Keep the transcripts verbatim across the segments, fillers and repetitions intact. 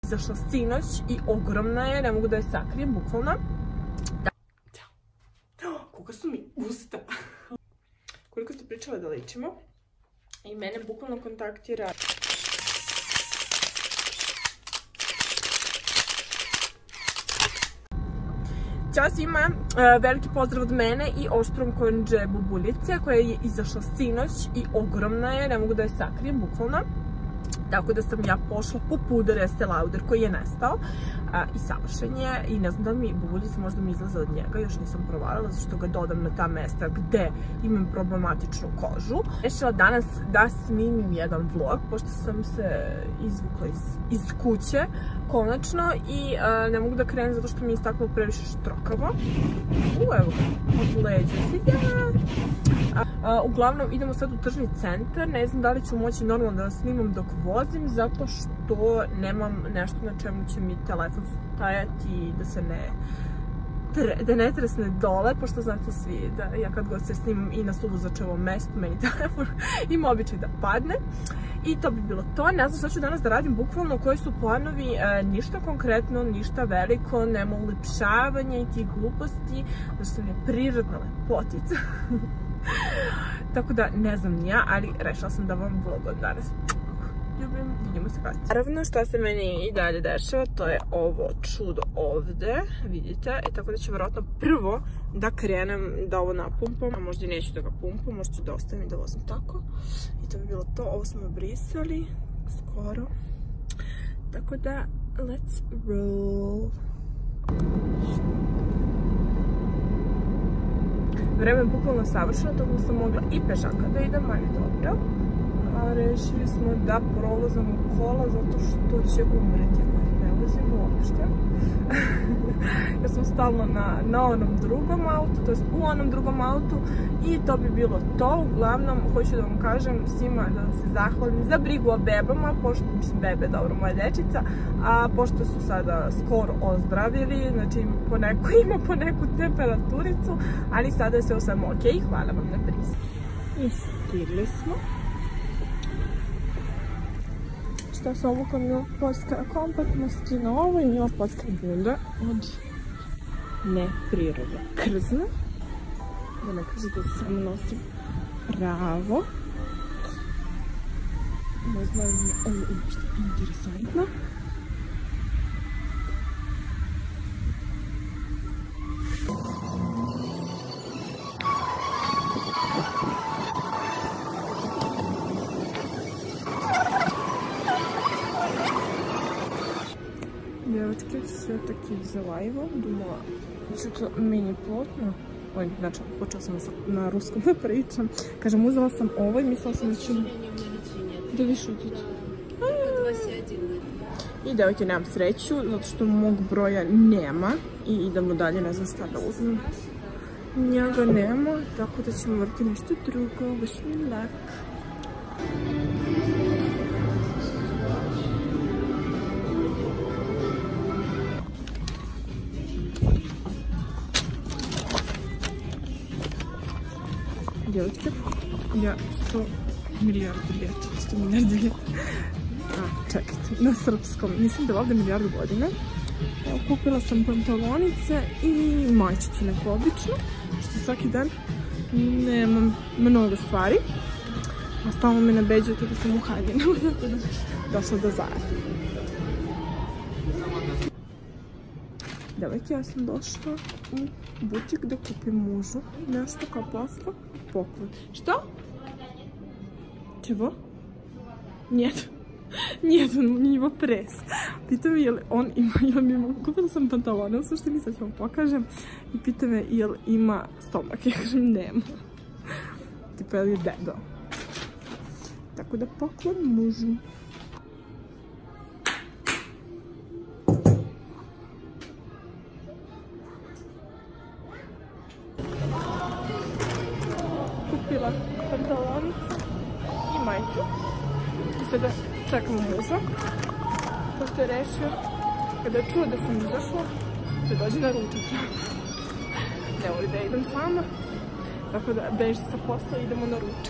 Izašla sinoć i ogromna je, ne mogu da je sakrijem, bukvalno. Koliko su mi usta. Koliko ste pričale da ličimo. I mene bukvalno kontaktira. Ćao svima, veliki pozdrav od mene i Oštrom konđe Bubuljice koja je izašla sinoć i ogromna je, ne mogu da je sakrijem, bukvalno. Tako da sam ja pošla po puder Estee Lauder koji je nestao i savršen je i ne znam da mi Bubuljica možda mi izlaze od njega, još nisam provalila zato što ga dodam na ta mesta gde imam problematičnu kožu. Rešila danas da snimim jedan vlog pošto sam se izvukla iz, iz kuće konačno i a, ne mogu da krenem zato što mi je istaklo previše štrokavo. U, evo, od leđa se ja. A, a, uglavnom idemo sad u tržni centar, ne znam da li ću moći normalno da snimam dok vozim zato što nemam nešto na čemu će mi telefon stajati i da se ne da ne tresne dole, pošto znate svi da ja kad god se snimam i na suvozačevom mestu meni telefon ima običaj da padne. I to bi bilo to, ne znam šta ću danas da radim, bukvalno koji su planovi, e, ništa konkretno, ništa veliko, nema ulepšavanja i tih gluposti, zato sam je prirodna lepotica. Tako da ne znam ni ja, ali rešila sam da vam vlogam danas. Ljubim, vidimo se kasnije. Naravno šta se meni i dalje dešava, to je ovo čudo ovde, vidite, i tako da ću vjerojatno prvo da krenem da ovo napumpam, a možda i neću da ga pumpam, možda ću da ostavim da vozim tako. I to bi bilo to, ovo smo obrisali, skoro. Tako da, let's roll. Vreme je bukvalno savršeno, tako da sam mogla i pešaka da idem, ali dobro. A rešili smo da provozamo kola zato što će umreti ako ih ne vozimo uopšte. Ja sam stalno na, na onom drugom autu, to jest u onom drugom autu i to bi bilo to. Uglavnom, hoću da vam kažem svima da vam se zahvalim za brigu o bebama, pošto, mislim, bebe, dobro, moja dečica, a pošto su sada skoro ozdravili, znači po neko, ima po neku temperaturicu, ali sada je sve u svemu okej, hvala vam na brizi. I stigli smo. Šta se obukam, ima poljska kompaktnosti na ovo i ima poljska bunda od neprirode krzna. Da ne kažete da samo nosim pravo. Ne znam li je ovo uopšte interesantno. Девочки, все-таки взяла его, думала, что-то мені плотно. Ой, znači, počela sam na ruskom da pričam. Kažem, uzela sam ovo i mislila sam da ću... Da vi šutite. I devojke, nemam sreću, zato što mog broja nema. I idemo dalje, ne znam šta da uzmem. Njega nema, tako da ćemo morati nešto drugo. Wish me luck. Девочки, я sto milijardi ljeta, sto milijardi ljeta. A, čekajte, na srpskom, mislim da je ovdje milijardu godina. Evo, kupila sam pantalonice i majčicu neku običnu, što svaki dan nemam mnogo stvari. A stalno me nabeđujete da sam u haljinu, tako da došla do Zara. Devojke, ja sam došla u butik da kupim mužu nešto kao posla. Poklon. Što? Čevo? Нет. Нет, on mi ima pres. Pita me je li on ima, jel mi ima, kupila sam pantalone, u suštini sad ću vam pokažem. I pita me jel ima stomak, ja kažem nema. Tipa je li dedo. Tako da poklon mužu. Kupila pantalonicu i majicu i sada čekamo muža pošto je rešio kada je čuo da sam izašla da dođe na ručicu. Ne voli da idem sama, tako da beži sa posla i idemo na ručak.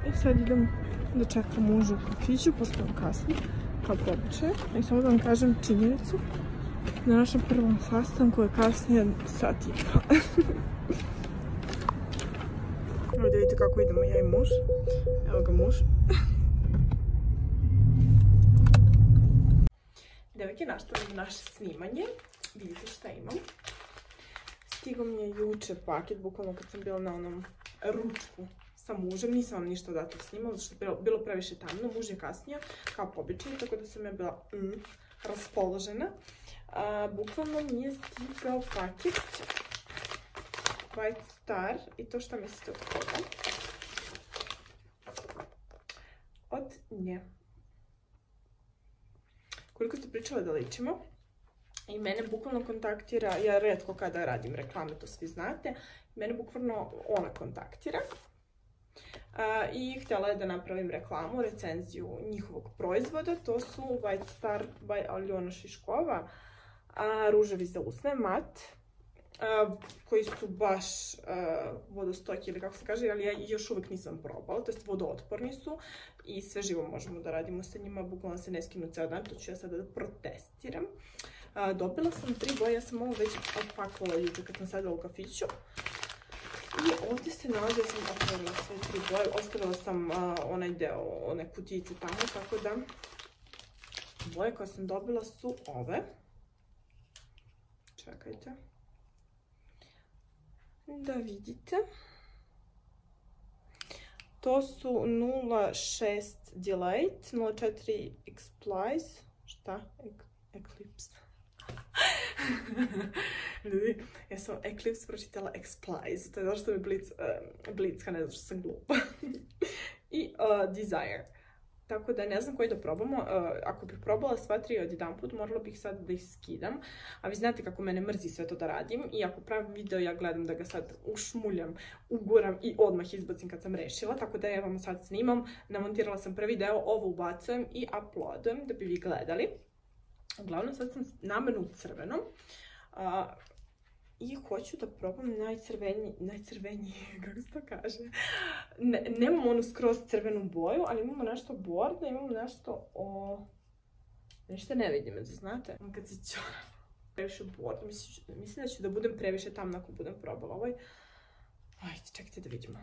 I sad idem da čekam muža u kafiću, pošto on kasni, kao po običaju. I samo da vam kažem činjenicu, na našem prvom sastanku je kasnije sat i dva. Evo da vidite kako idemo ja i muž. Evo ga muž. Devojke, nastavljamo naše snimanje. Vidite šta imam. Stigao mi je juče paket, bukvalno kad sam bila na onom ručku sa mužem. Nisam vam ništa odatak snimala, zato što je bilo previše tamno. Muž je kasnija, kao po običaju, tako da sam ja bila mm, raspoložena. A, bukvalno mi je stigao paket White Star. I to šta mislite od koga? Od nje. Koliko ste pričali da ličimo? I mene bukvalno kontaktira, ja retko kada radim reklame, to svi znate, mene bukvalno ona kontaktira. A, I htjela je da napravim reklamu, recenziju njihovog proizvoda, to su White Star by Aljona Šiškova, a, ruževi za usne, mat, a, koji su baš a, vodostojki ili kako se kaže, ali ja još uvijek nisam probala, to jest vodootporni su i sve živo možemo da radimo sa njima, bukvalno se ne skinu ceo dan, to ću ja sada da protestiram. A, dobila sam tri boje, ja sam ovo već opakovala juče kad sam sadila u kafiću. I ovdje se nalazi, ja sam otvorila sve tri boje, ostavila sam a, onaj deo, one kutijice tamo, tako da boje koje sam dobila su ove. Čekajte. Da vidite. To su nula šest Delight, nula četiri Explies, šta? Eclipse. Ljudi, ja sam Eclipse pročitala Explies, to je zašto mi blic, uh, blicka, ne znam što sam glupa. I uh, Desire. Tako da ne znam koji da probamo. Uh, ako bih probala sva tri od jedan put, morala bih sad da ih skidam. A vi znate kako mene mrzi sve to da radim. I ako pravim video, ja gledam da ga sad ušmuljam, uguram i odmah izbacim kad sam rešila. Tako da ja vam sad snimam. Namontirala sam prvi deo, ovo ubacujem i uploadujem da bi vi gledali. Uglavnom, sad sam namerno u crvenom. Uh, I hoću da probam najcrveniji, najcrveniji, kako se to kaže. Ne, nemamo onu skroz crvenu boju, ali imamo nešto bordo, imamo nešto o... Nešto ne vidim, da znate. Kad se ću... Previše bordo, mislim, mislim da ću da budem previše tamna ako budem probala ovaj. Ajde, čekajte da vidimo.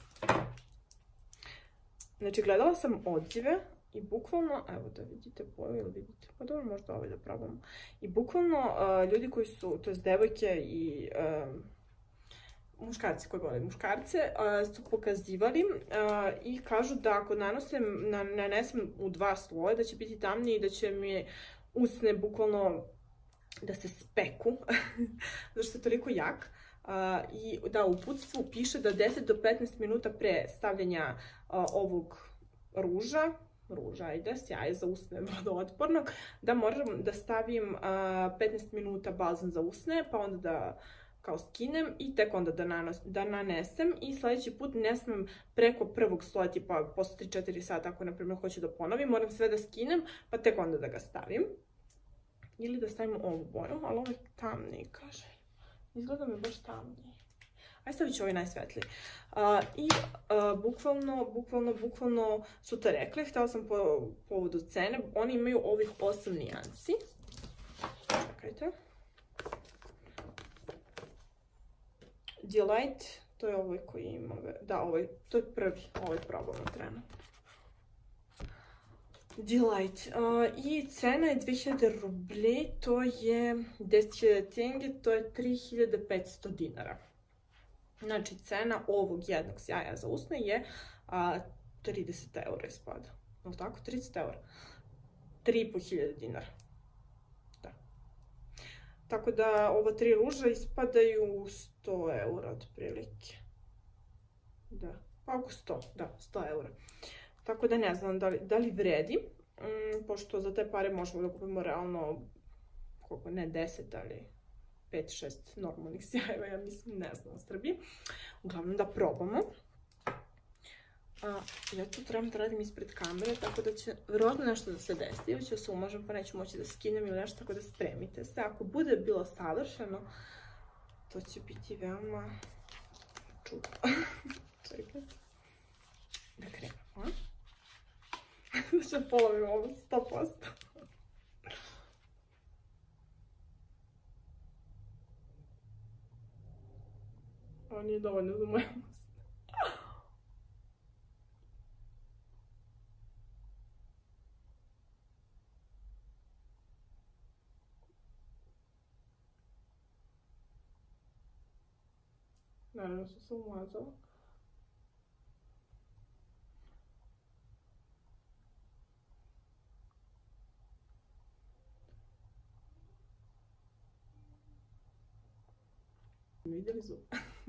Znači, gledala sam odzive. I bukvalno, evo da vidite boju ili vidite, pa dobro možda ovaj da probamo. I bukvalno uh, ljudi koji su, to jest devojke i uh, muškarci koji vole muškarce, uh, su pokazivali uh, i kažu da ako nanosem, na, nanesem u dva sloja, da će biti tamnije i da će mi usne bukvalno da se speku, zato što je toliko jak. Uh, I da, u uputstvu piše da deset do petnaest minuta pre stavljanja uh, ovog ruža, ruža ide, sjaj za usne vodootpornog, da moram da stavim uh, petnaest minuta balzam za usne, pa onda da kao skinem i tek onda da, nanos, da nanesem i sljedeći put ne smem preko prvog sloja, tipa posle tri četiri sata ako na primjer hoću da ponovim, moram sve da skinem pa tek onda da ga stavim. Ili da stavim ovu boju, ali ovo je tamniji, kaže. Izgleda mi baš tamniji. Ajde stavit ću ovaj najsvetliji. Uh, I uh, bukvalno, bukvalno, bukvalno su to rekli. Htjela sam po povodu cene. Oni imaju ovih osam nijansi. Čekajte. Delight, to je ovaj koji ima... Da, ovaj, to je prvi. Ovaj probamo trenutno. Delight. Uh, I cena je dve hiljade rublje, to je deset hiljada tenge, to je tri hiljade petsto dinara. Znači, cena ovog jednog sjaja za usne je a, trideset eura ispada. Je li tako? trideset eura. tri i po hiljade dinara. Da. Tako da ova tri ruža ispadaju sto eura otprilike. Da. Pa oko sto. Da, sto eura. Tako da ne znam da li, da li vredi. Mm, pošto za te pare možemo da kupimo realno, koliko ne, deset, ali pet šest normalnih sjajeva, ja mislim, ne znam, u Srbiji. Uglavnom da probamo. A, ja tu trebam da radim ispred kamere, tako da će vjerojatno nešto da se desi. Ili ću se umažem pa neću moći da skinem ili nešto, tako da spremite se. Ako bude bilo savršeno, to će biti veoma čudno. Čekajte. Da krenemo. će polovim ovo, sto posto. Ovo nije dovoljno za moje usta. Naravno sam se umazala. Vidjeli zub?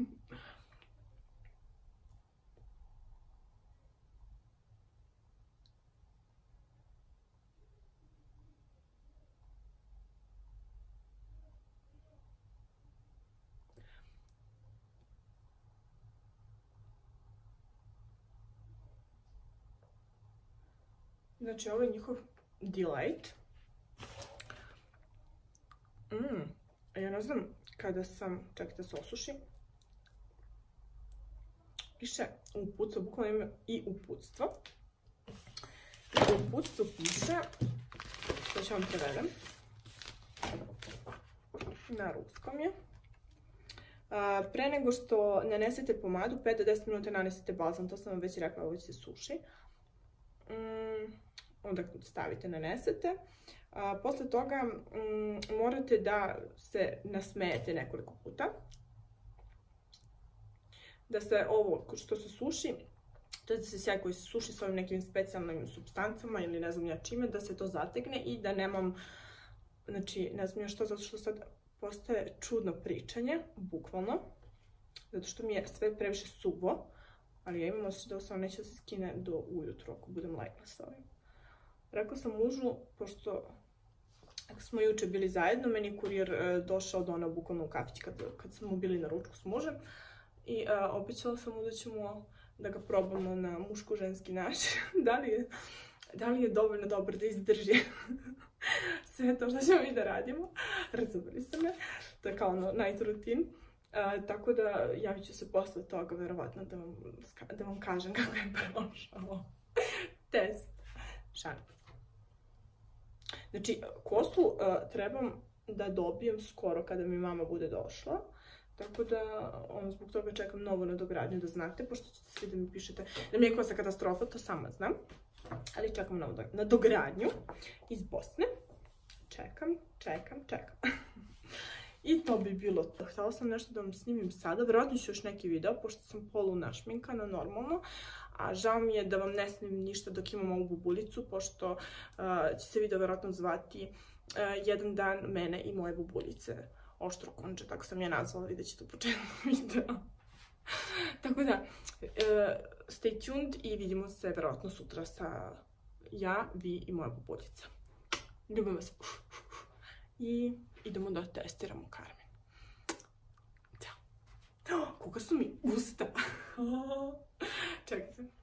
Znači, ovo je njihov Delight. Mm, ja ne znam, kada sam, čekajte se osušim, piše uputstvo, bukvalno ima i uputstvo. I u uputstvu piše, to ću vam prevedem, na ruskom je. A, pre nego što nanesete pomadu, pet do deset minuta nanesete balzam, to sam vam već rekla, ovo će se suši. Mm, onda stavite, nanesete. A, posle toga mm, morate da se nasmejete nekoliko puta. Da se ovo što se suši, to je da se sjaj koji se suši s ovim nekim specijalnim supstancama ili ne znam ja čime, da se to zategne i da nemam, znači ne znam ja što, zato što sad postaje čudno pričanje, bukvalno, zato što mi je sve previše suvo, ali ja imam osjećaj da ovo neće da se skine do ujutru ako budem legla sa ovim. Rekla sam mužu, pošto ako smo juče bili zajedno, meni je kurir e, došao do ona bukvalno u kafić kad, kad smo bili na ručku s mužem i e, obećala sam mu da ćemo da ga probamo na muško-ženski način. da, li je, da li je dovoljno dobar da izdrži sve to što ćemo mi da radimo. Razumeli ste me. To je kao ono night routine. Uh, tako da javit ću se posle toga verovatno da vam, da vam kažem kako je prošao test. Šalim. Znači, kosu uh, trebam da dobijem skoro kada mi mama bude došla. Tako da, on, zbog toga čekam novu nadogradnju, da znate, pošto ćete svi da mi pišete da mi je kosa katastrofa, to sama znam. Ali čekam novu nadogradnju iz Bosne. Čekam, čekam, čekam. I to bi bilo to. Htjela sam nešto da vam snimim sada, vjerojatno ću još neki video, pošto sam polu našminkana normalno, a žao mi je da vam ne snimim ništa dok imam ovu bubuljicu, pošto uh, će se video vjerojatno zvati uh, jedan dan mene i moje bubuljice. Oštro konče, tako sam je nazvala, vidjet ćete u početku videa. Tako da, uh, stay tuned i vidimo se vjerojatno sutra sa ja, vi i moja bubuljica. Ljubim vas. I idemo da testiramo Karmen. Ćao. Koga su mi usta? Čekajte.